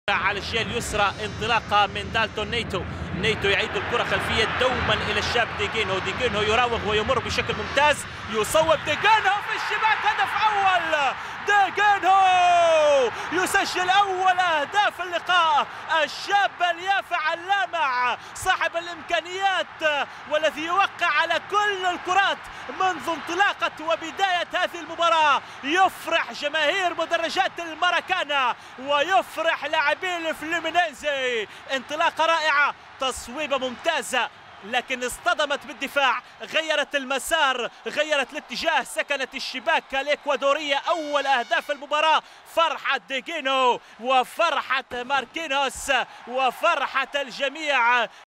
على الجهة اليسرى انطلاقة من دالتون نيتو يعيد الكرة خلفية دوما إلى الشاب ديجينهو يراوغ ويمر بشكل ممتاز، يصوب ديجينهو في الشباك، هدف أول. ديجينهو يسجل أول أهداف اللقاء، الشاب اليافع اللامع صاحب الإمكانيات والذي يوقع على كل الكرات منذ انطلاقة وبداية هذه المباراة. يفرح جماهير مدرجات الماراكانا ويفرح لاعبي الفلومينينزي. انطلاقة رائعة، تصويبة ممتازة، لكن اصطدمت بالدفاع، غيرت المسار، غيرت الاتجاه، سكنت الشباك الإكوادورية. أول أهداف المباراة، فرحة ديجينهو وفرحة ماركينوس وفرحة الجميع.